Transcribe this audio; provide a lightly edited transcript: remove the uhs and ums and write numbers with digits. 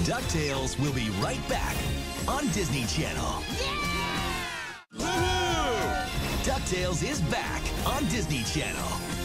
DuckTales will be right back on Disney Channel. Yeah! Woohoo! DuckTales is back on Disney Channel.